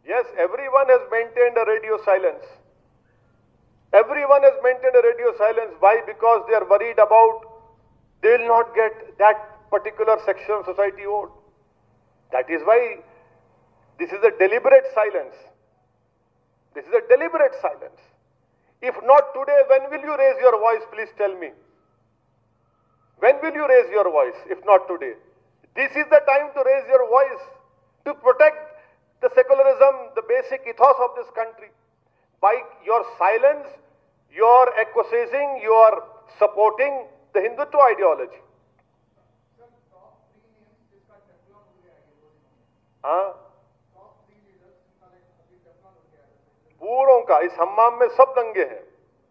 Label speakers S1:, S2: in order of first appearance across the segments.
S1: Yes, everyone has maintained a radio silence. Everyone has maintained a radio silence. Why? Because they are worried about they will not get that particular section of society vote. That is why this is a deliberate silence. This is a deliberate silence. If not today, when will you raise your voice? Please tell me. When will you raise your voice, if not today? This is the time to raise your voice, to protect the secularism, the basic ethos of this country. By your silence, you are acquiescing, you are supporting the Hindutva ideology. हाँ, पूरों का इस हम्माम में सब दंगे हैं।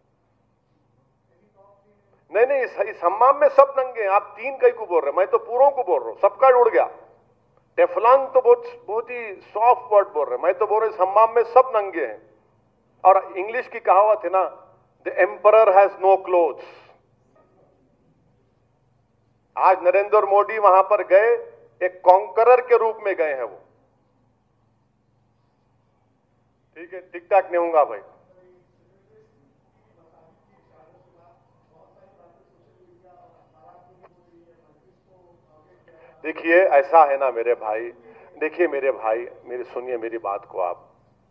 S1: नहीं, इस हम्माम में सब नंगे हैं। आप तीन कई को बोल रहे हैं, मैं तो पूरों को बोल रहा हूं, सबका उड़ गया। टेफलॉन तो बहुत ही सॉफ्ट वर्ड बोल रहे हैं, मैं तो बोल रहा हूं इस हम्माम में सब नंगे हैं। और इंग्लिश की कहावत है ना, the emperor has no clothes. आज नरेंद्र मोदी वहां पर गए, एक कॉन्करर के रूप में गए हैं वो। ठीक है, टिक टाक नहीं होगा भाई। देखिए ऐसा है ना मेरे भाई, देखिए मेरे भाई, सुनिए मेरी बात को आप।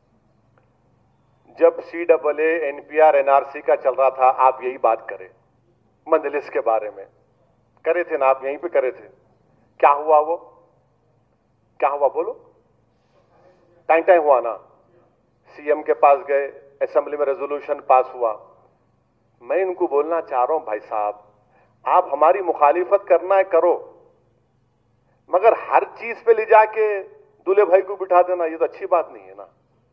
S1: जब CAA, NPR, NRC का चल रहा था, आप यही बात करें, मंजलिस के बारे में करे थे ना, आप यहीं पे करे थे। क्या हुआ वो? क्या हुआ बोलो? टाइम टाइम हुआ ना, CM के पास गए, असेंबली में रेजोल्यूशन पास हुआ। मैं इनको बोलना चाह रहा हूं भाई साहब, आप हमारी मुखालिफत करना है करो, मगर हर चीज पे ले जाके दूल्हे भाई को बिठा देना, ये तो अच्छी बात नहीं है ना।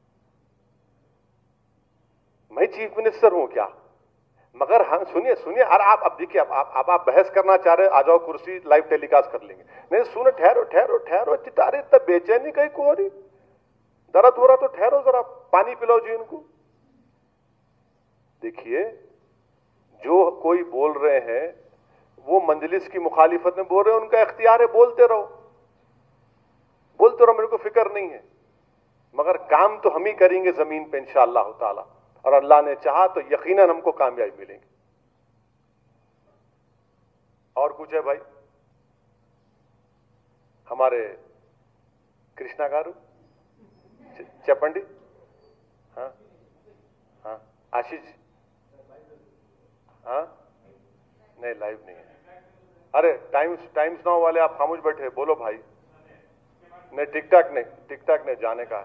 S1: मैं चीफ मिनिस्टर हूं क्या? मगर हम सुनिए अरे आप अब देखिए, आप बहस करना चाह रहे, आ जाओ कुर्सी, लाइव टेलीकास्ट कर लेंगे। नहीं सुनो, ठहरो चितारे, इतना बेचैनी कहीं को हो रही, दर्द हो रहा तो ठहरो, जरा पानी पिलाओ जी इनको। देखिए जो कोई बोल रहे हैं वो मंजलिस की मुखालिफत में बोल रहे हैं, उनका इख्तियार है, बोलते रहो, मेरे को फिक्र नहीं है। मगर काम तो हम ही करेंगे जमीन पे इंशाअल्लाह ताला, और अल्लाह ने चाहा तो यकीनन हमको कामयाबी मिलेगी। और कुछ है भाई? हमारे कृष्णा गारू, चपंडी, हाँ हाँ, आशीष, हाँ नहीं लाइव नहीं है। अरे टाइम्स नाउ वाले आप खामोश बैठे, बोलो भाई। नहीं टिक टाक नहीं जाने का।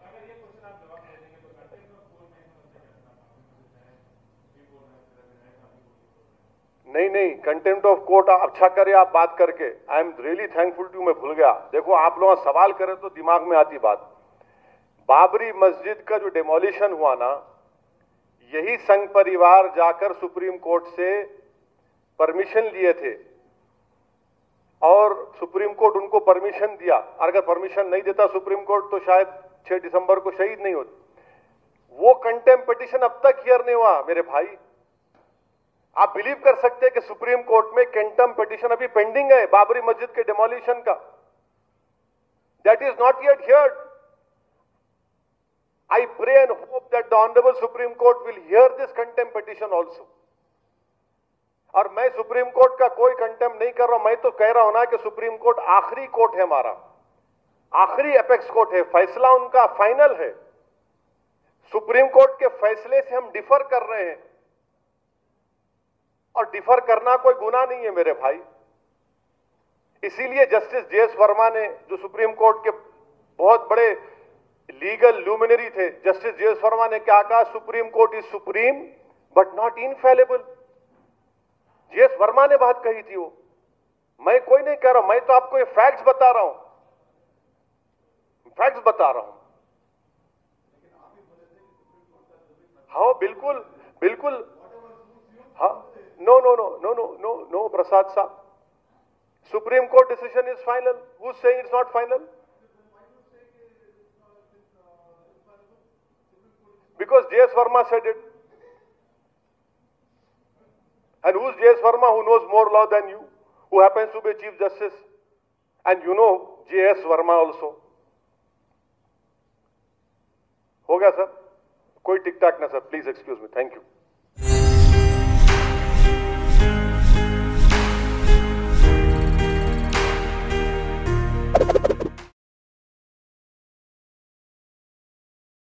S1: नहीं, कंटेम्प्ट ऑफ कोर्ट अच्छा करे आप बात करके। I am really thankful to, मैं भूल गया। देखो आप लोग सवाल करें तो दिमाग में आती बात। बाबरी मस्जिद का जो डिमोलिशन हुआ ना, यही संघ परिवार जाकर सुप्रीम कोर्ट से परमिशन लिए थे, और सुप्रीम कोर्ट उनको परमिशन दिया। अगर परमिशन नहीं देता सुप्रीम कोर्ट तो शायद 6 दिसंबर को शहीद नहीं होते। वो कंटेम्प्ट पिटीशन अब तक हियर नहीं हुआ मेरे भाई। आप बिलीव कर सकते हैं कि सुप्रीम कोर्ट में कंटेम्प्ट पिटीशन अभी पेंडिंग है बाबरी मस्जिद के डिमोलिशन का। That is not yet heard. I pray and hope that the Honorable Supreme Court will hear this contempt petition also. और मैं सुप्रीम कोर्ट का कोई कंटेम्प्ट नहीं कर रहा हूं, मैं तो कह रहा हूं ना कि सुप्रीम कोर्ट आखिरी कोर्ट है हमारा, आखिरी एपेक्स कोर्ट है, फैसला उनका फाइनल है। सुप्रीम कोर्ट के फैसले से हम डिफर कर रहे हैं, और डिफर करना कोई गुनाह नहीं है मेरे भाई। इसीलिए जस्टिस JS वर्मा ने, जो सुप्रीम कोर्ट के बहुत बड़े लीगल लुमिनरी थे, जस्टिस JS वर्मा ने क्या कहा? Supreme Court is supreme but not infallible. JS Verma ने बात कही थी वो, मैं कोई नहीं कह रहा हूं, मैं तो आपको ये फैक्ट्स बता रहा हूं, फैक्ट्स बता रहा हूं। हाँ बिल्कुल हाँ, नो प्रसाद साहब, Supreme Court decision is final. Who is saying it's not final? Because JS Verma said it. And who's JS Verma, who knows more law than you, who happens to be Chief Justice? And you know JS Verma also. हो गया sir? कोई tick tock ना sir, please excuse me, thank you.